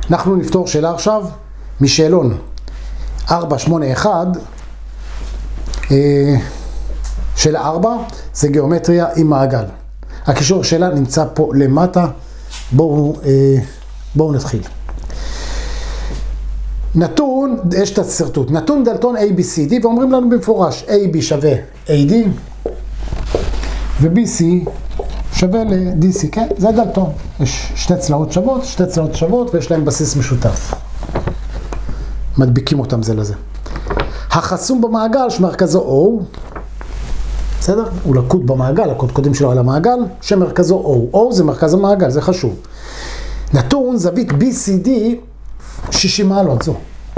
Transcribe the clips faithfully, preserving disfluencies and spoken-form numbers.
אנחנו נפתור שאלה עכשיו משאלון ארבע שמונה אחת, שאלה ארבע, זה גיאומטריה עם מעגל. הקישור שלה נמצא פה למטה, בואו, בואו נתחיל. נתון, יש את הסרטוט, נתון דלתון A B C D, ואומרים לנו במפורש, A B שווה A D, ו-B C שווה ל-D C, כן? זה דלתון. יש שתי צלעות שוות, שתי צלעות שוות, ויש להם בסיס משותף. מדביקים אותם זה לזה. החסום במעגל שמרכזו O, בסדר? הוא לקוד במעגל, הקודקודים שלו על המעגל, שמרכזו O. O זה מרכז המעגל, זה חשוב. נתון זווית B C D, שישים מעלות, זו.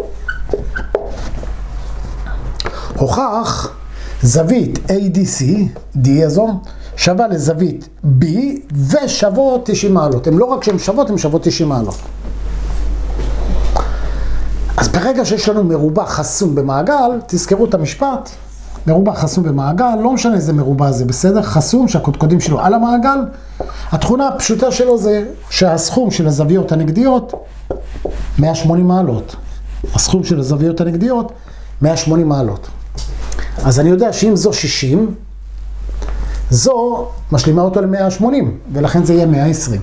הוכח זווית A D C, D הזו, שווה לזווית B ושוות תשעים מעלות. הן לא רק שהן שוות, הן שוות תשעים מעלות. אז ברגע שיש לנו מרובע חסום במעגל, תזכרו את המשפט, מרובע חסום במעגל, לא משנה איזה מרובע זה, בסדר? חסום שהקודקודים שלו על המעגל, התכונה הפשוטה שלו זה שהסכום של הזוויות הנגדיות מאה ושמונים מעלות. הסכום של הזוויות הנגדיות מאה ושמונים מעלות. אז אני יודע שאם זו שישים, זו משלימה אותו ל-מאה ושמונים, ולכן זה יהיה מאה ועשרים.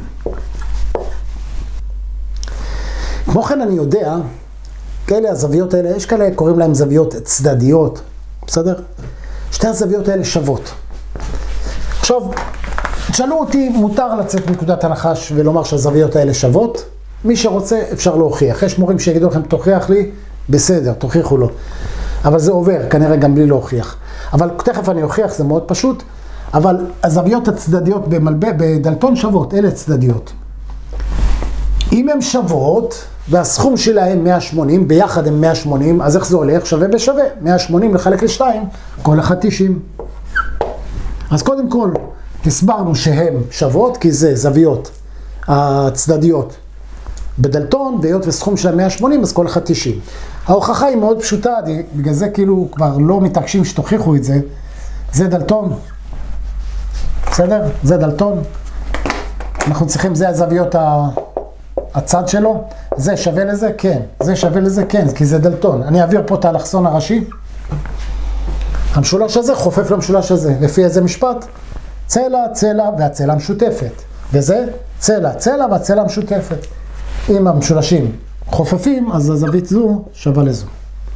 כמו כן אני יודע, כאלה הזוויות האלה, יש כאלה קוראים להם זוויות צדדיות, בסדר? שתי הזוויות האלה שוות. עכשיו, תשאלו אותי, מותר לצאת מנקודת הנחש ולומר שהזוויות האלה שוות? מי שרוצה אפשר להוכיח. יש מורים שיגידו לכם, תוכיח לי, בסדר, תוכיחו לו. אבל זה עובר, כנראה גם בלי להוכיח. אבל תכף אני אוכיח, זה מאוד פשוט. אבל הזוויות הצדדיות במלבא, בדלתון שוות, אלה צדדיות. אם הן שוות, והסכום שלהם מאה ושמונים, ביחד הם מאה ושמונים, אז איך זה הולך? שווה בשווה. מאה ושמונים לחלק לשתיים, כל אחד תשעים. אז קודם כל, הסברנו שהן שוות, כי זה זוויות הצדדיות בדלתון, והיות וסכום שלהם מאה ושמונים, אז כל אחד תשעים. ההוכחה היא מאוד פשוטה, בגלל זה כאילו כבר לא מתעקשים שתוכיחו את זה. זה דלתון. בסדר? זה דלתון. אנחנו צריכים, זה הזוויות הצד שלו. זה שווה לזה? כן. זה שווה לזה? כן, כי זה דלתון. אני אעביר פה את האלכסון הראשי. המשולש הזה חופף למשולש הזה. לפי איזה משפט? צלע, צלע והצלע משותפת. וזה צלע, צלע והצלע משותפת. אם המשולשים חופפים, אז הזווית זו שווה לזו.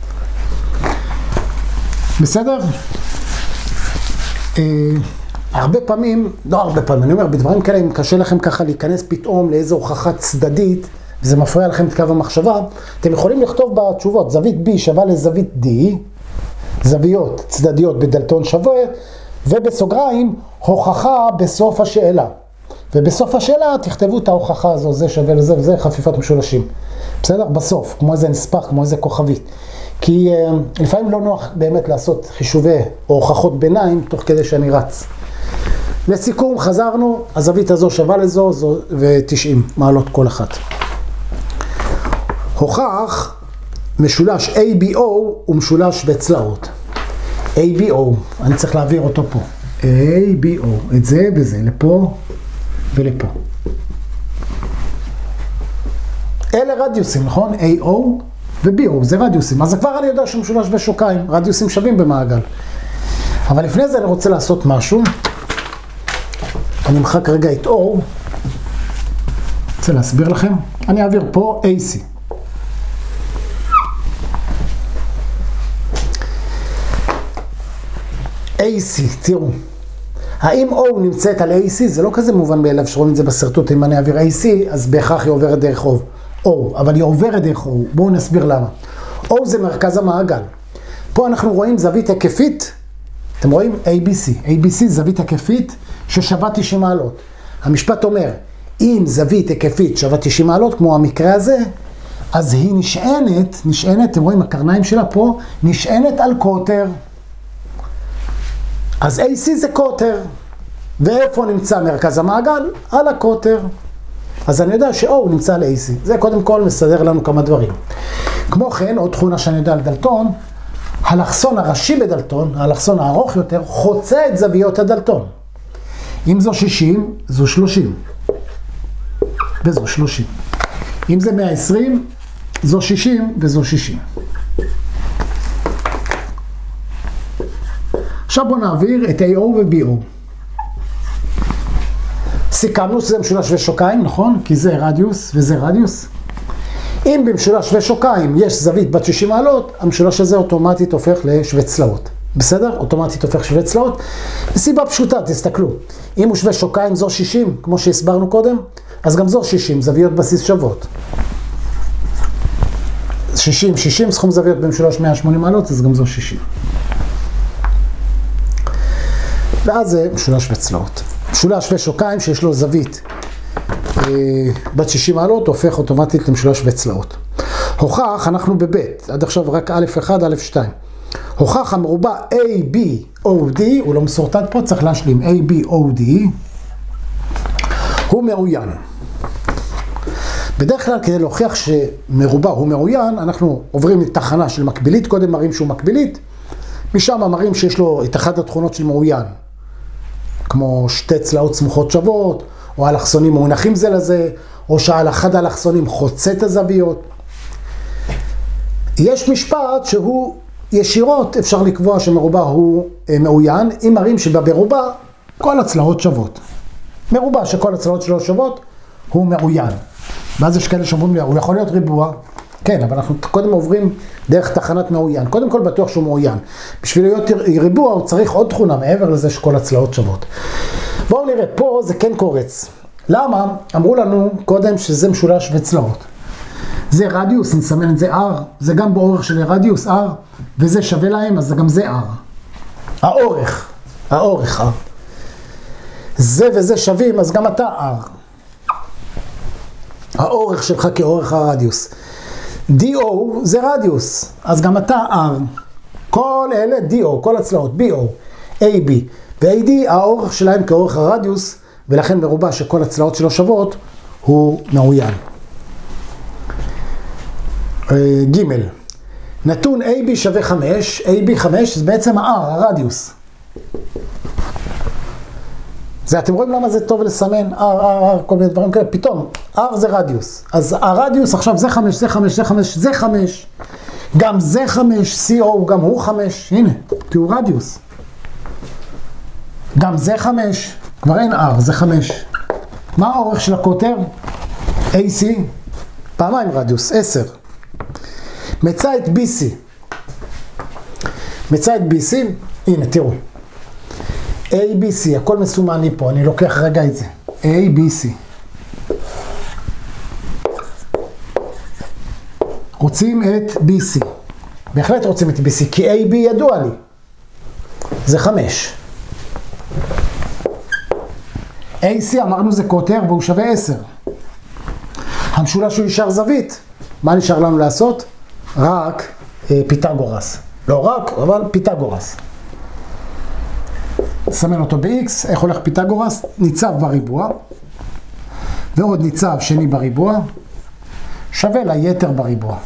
בסדר? אה, הרבה פעמים, לא הרבה פעמים, אני אומר, בדברים כאלה, אם קשה לכם ככה להיכנס פתאום לאיזו הוכחה צדדית, וזה מפריע לכם את קו המחשבה, אתם יכולים לכתוב בתשובות, זווית B שווה לזווית D, זוויות צדדיות בדלתון שווה, ובסוגריים, הוכחה בסוף השאלה. ובסוף השאלה תכתבו את ההוכחה הזו, זה שווה לזה וזה חפיפת משולשים. בסדר? בסוף, כמו איזה נספח, כמו איזה כוכבית. כי uh, לפעמים לא נוח באמת לעשות חישובי או הוכחות ביניים, תוך כדי שאני רץ. לסיכום, חזרנו, הזווית הזו שווה לזו, זו ו-תשעים מעלות כל אחת. הוכח, משולש A B O הוא משולש בצלעות. A B O, אני צריך להעביר אותו פה. A B O, את זה וזה, לפה ולפה. אלה רדיוסים, נכון? A O ו-B O, זה רדיוסים. אז כבר אני יודע שהוא משולש בשוקיים, רדיוסים שווים במעגל. אבל לפני זה אני רוצה לעשות משהו. אני אמחק רגע את O. רוצה להסביר לכם. אני אעביר פה A C. A C, תראו. האם O נמצאת על A C? זה לא כזה מובן מאליו שרואים את זה בסרטוט. אם אני אעביר A C, אז בהכרח היא עוברת דרך O. O, אבל היא עוברת דרך O. בואו נסביר למה. O זה מרכז המעגל. פה אנחנו רואים זווית היקפית. אתם רואים? A B C. A B C זווית היקפית ששווה תשעים מעלות. המשפט אומר, אם זווית היקפית שווה תשעים מעלות, כמו המקרה הזה, אז היא נשענת, נשענת, אתם רואים, הקרניים שלה פה, נשענת על קוטר. אז A C זה קוטר. ואיפה נמצא מרכז המעגל? על הקוטר. אז אני יודע ש-O נמצא על A C. זה קודם כל מסדר לנו כמה דברים. כמו כן, עוד תכונה שאני יודע על דלתון, האלכסון הראשי בדלתון, האלכסון הארוך יותר, חוצה את זוויות הדלתון. אם זו שישים, זו שלושים. וזו שלושים. אם זה מאה ועשרים, זו שישים וזו שישים. עכשיו בואו נעביר את איי או ו-בי או. סיכמנו שזה משולש שווה שוקיים, נכון? כי זה רדיוס וזה רדיוס. אם במשולש שווה שוקיים יש זווית בת שישים מעלות, המשולש הזה אוטומטית הופך לשווה צלעות. בסדר? אוטומטית הופך שווה צלעות. מסיבה פשוטה, תסתכלו. אם הוא שווה שוקיים זו שישים, כמו שהסברנו קודם, אז גם זו שישים, זוויות בסיס שוות. שישים, שישים, סכום זוויות במשולש מאה ושמונים מעלות, אז גם זו שישים. ואז זה משולש שווה צלעות. משולש שווה שוקיים שיש לו זווית אה, בת שישים מעלות, הופך אוטומטית למשולש שווה צלעות. הוכח, אנחנו בבית, עד עכשיו רק א' אחד, א' שתיים. הוכח המרובע איי בי או די, הוא לא מסורטט פה, צריך להשלים, איי בי או די, הוא מאוין. בדרך כלל כדי להוכיח שמרובע הוא מאוין, אנחנו עוברים לתחנה של מקבילית, קודם מראים שהוא מקבילית, משם מראים שיש לו את אחת התכונות של מאוין, כמו שתי צלעות סמוכות שוות, או אלכסונים מונחים זה לזה, או שעל אחד האלכסונים חוצה את הזוויות. יש משפט שהוא ישירות אפשר לקבוע שמרובע הוא מאוין, אם מראים שבמרובע כל הצלעות שוות. מרובע שכל הצלעות שלו שוות, הוא מאוין. ואז יש כאלה שאומרים לי, הוא יכול להיות ריבוע, כן, אבל אנחנו קודם עוברים דרך תחנת מאוין. קודם כל בטוח שהוא מאוין. בשביל להיות ריבוע הוא צריך עוד תכונה מעבר לזה שכל הצלעות שוות. בואו נראה, פה זה כן קורץ. למה? אמרו לנו קודם שזה משולש וצלעות. זה רדיוס, נסמן את זה R, זה גם באורך של רדיוס R, וזה שווה להם, אז זה גם זה R. האורך, האורך R. זה וזה שווים, אז גם אתה R. האורך שלך כאורך הרדיוס. די או זה רדיוס, אז גם אתה R. כל אלה די או, כל הצלעות, בי או, איי בי ו-איי די, האורך שלהם כאורך הרדיוס, ולכן מרובע שכל הצלעות שלו שוות, הוא מאוין. ג' נתון איי בי שווה חמש, איי בי חמש זה בעצם ה-R, הרדיוס. זה, אתם רואים למה זה טוב לסמן? R, R, R, כל מיני דברים כאלה, פתאום, R זה רדיוס. אז הרדיוס עכשיו זה חמש, זה חמש, זה חמש, זה חמש. גם זה חמש, סי או גם הוא חמש, הנה, תראו רדיוס. גם זה חמש, כבר אין R, זה חמש. מה האורך של הקוטר? איי סי, פעמיים רדיוס, עשר. מצא את בי סי. מצא את בי סי, הנה תראו. איי בי סי, הכל מסומן לי פה, אני לוקח רגע את זה. איי בי סי. רוצים את בי סי. בהחלט רוצים את בי סי, כי איי בי ידוע לי. זה חמש. איי סי אמרנו זה קוטר והוא שווה עשר. המשולש הוא נשאר זווית. מה נשאר לנו לעשות? רק אה, פיתגורס. לא רק, אבל פיתגורס. נסמן אותו ב-X, איך הולך פיתגורס? ניצב בריבוע, ועוד ניצב שני בריבוע, שווה ליתר בריבוע.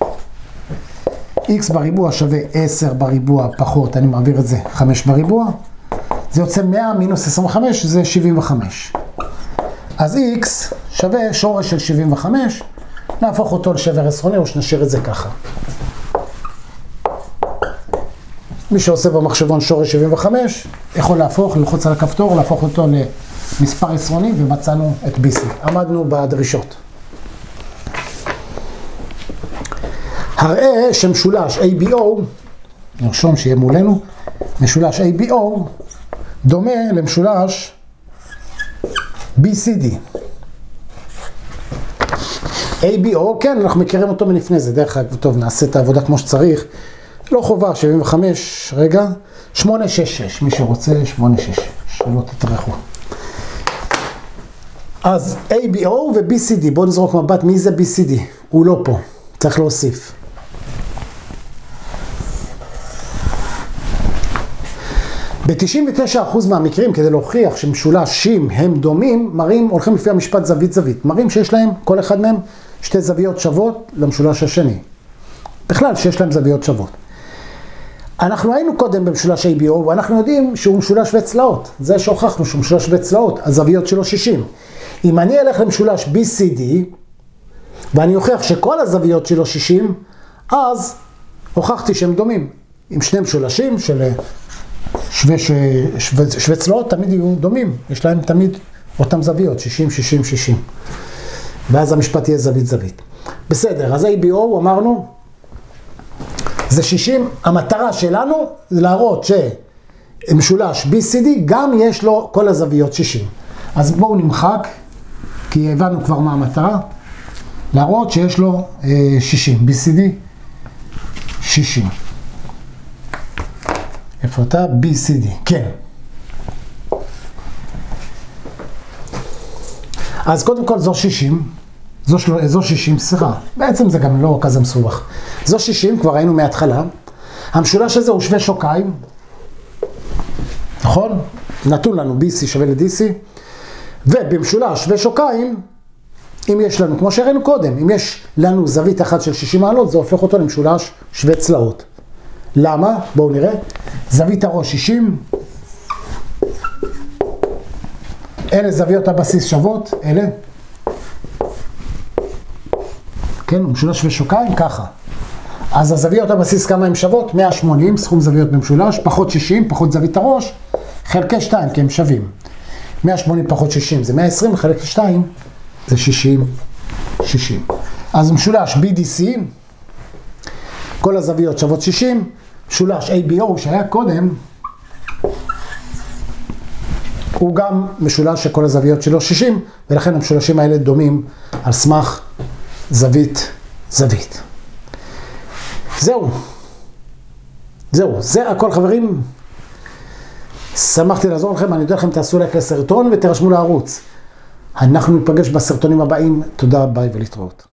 X בריבוע שווה עשר בריבוע פחות, אני מעביר את זה, חמש בריבוע. זה יוצא מאה מינוס עשרים וחמש, זה שבעים וחמש. אז X שווה שורש של שבעים וחמש, נהפוך אותו לשבר עשרוני, או שנשאיר את זה ככה. מי שעושה במחשבון שורש שבעים וחמש, יכול להפוך, ללחוץ על הכפתור, להפוך אותו למספר עשרוני, ומצאנו את בי סי. עמדנו בדרישות. הראה שמשולש איי בי או, נרשום שיהיה מולנו, משולש איי בי או, דומה למשולש בי סי די. איי בי או, כן, אנחנו מכירים אותו מלפני זה, דרך אגב, טוב, נעשה את העבודה כמו שצריך. לא חובה, שבעים וחמש, רגע, שמונה שש שש, מי שרוצה, שמונה שש שש, שלא תתרחו. אז איי בי או ו-בי סי די, בואו נזרוק מבט, מי זה בי סי די? הוא לא פה, צריך להוסיף. ב-תשעים ותשעה אחוז מהמקרים, כדי להוכיח שמשולשים הם דומים, מראים, הולכים לפי המשפט זווית זווית. מראים שיש להם, כל אחד מהם, שתי זוויות שוות למשולש השני. בכלל, שיש להם זוויות שוות. אנחנו היינו קודם במשולש איי בי או, ואנחנו יודעים שהוא משולש שווה צלעות. זה שהוכחנו שהוא משולש שווה צלעות, הזוויות שלו שישים. אם אני אלך למשולש בי סי די, ואני אוכיח שכל הזוויות שלו שישים, אז הוכחתי שהם דומים. עם שני משולשים של שווה, שווה, שווה צלעות תמיד יהיו דומים. יש להם תמיד אותם זוויות, שישים, שישים, שישים. ואז המשפט יהיה זווית זווית. בסדר, אז A B O אמרנו, זה שישים. המטרה שלנו זה להראות שמשולש B C D גם יש לו כל הזוויות שישים. אז בואו נמחק, כי הבנו כבר מה המטרה. להראות שיש לו שישים, B C D שישים. איפה אתה? B C D, כן. אז קודם כל זו שישים, זו, של... זו שישים, סליחה, בעצם זה גם לא כזה מסובך. זו שישים, כבר ראינו מההתחלה. המשולש הזה הוא שווה שוקיים, נכון? נתון לנו B C שווה ל-D C, ובמשולש שווה שוקיים, אם יש לנו, כמו שראינו קודם, אם יש לנו זווית אחת של שישים מעלות, זה הופך אותו למשולש שווה צלעות. למה? בואו נראה. זווית הראש שישים. אלה זוויות הבסיס שוות, אלה. כן, משולש שווה שוקיים, ככה. אז הזוויות הבסיס כמה הן שוות? מאה ושמונים, סכום זוויות במשולש, פחות שישים, פחות זווית הראש, חלקי שתיים, כי הם שווים. מאה ושמונים פחות שישים זה מאה ועשרים, חלק שתיים זה שישים, שישים. אז משולש B D C, כל הזוויות שוות שישים, משולש A B O שהיה קודם, הוא גם משולש שכל הזוויות שלו שישים, ולכן המשולשים האלה דומים על סמך זווית זווית. זהו. זהו. זה הכל חברים. שמחתי לעזור לכם, אני יודע לכם תעשו לייק לסרטון ותרשמו לערוץ. אנחנו ניפגש בסרטונים הבאים. תודה, ביי ולהתראות.